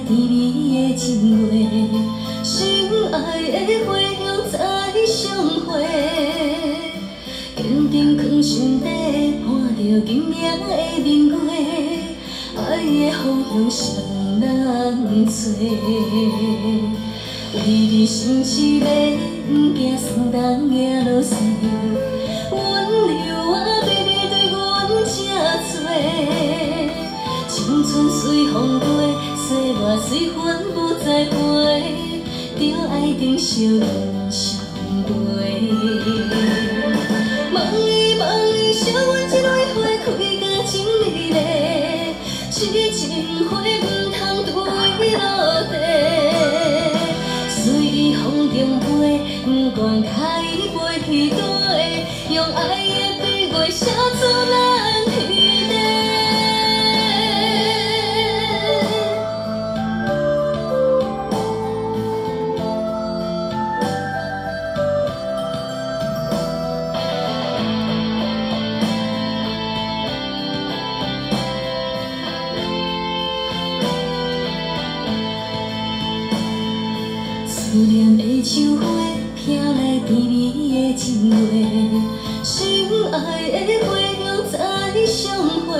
甜蜜的情话，心爱的花香再相会。坚定藏心底，看着今夜的明月，爱的方向双人找。为你心痴迷，不惊霜冻行落雪，温柔啊，baby对阮这多。青春随风飞，岁月随帆不再飞，着爱珍惜人相陪。梦里梦里，惜阮一蕊花开甲真美丽，痴情花不通对落地。随伊风中飞，不管开飞去倒位，用爱的笔画写出咱天地。思念的像花，飘来甜蜜的情话，心爱的花香再相会。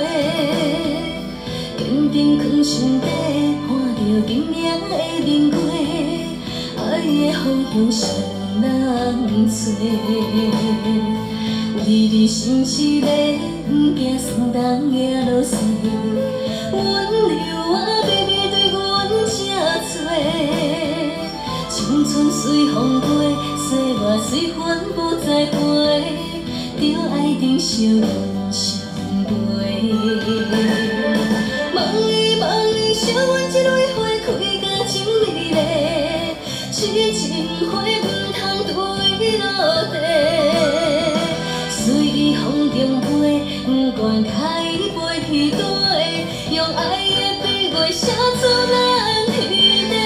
坚定藏心底，看着今夜的明月，爱的方向双人找。为你心痴迷，不惊霜冻行落雪，温柔啊，baby对阮这多。青春随风飞，岁月随帆不再飞，着爱珍惜人相陪。梦里梦里，惜阮一蕊花开甲真美丽，痴情花不通对落地。随伊风中飞，不管开飞去倒位，用爱的笔画写出咱天地。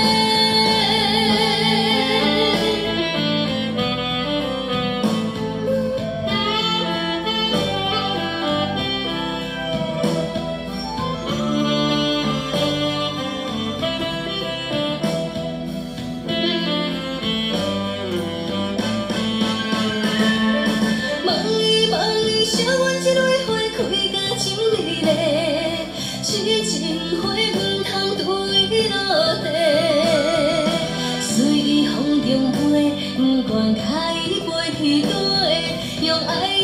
惜阮一蕊花开甲真美丽，痴情花不通对落地。随伊风中飞，不管开飞去倒位，用爱。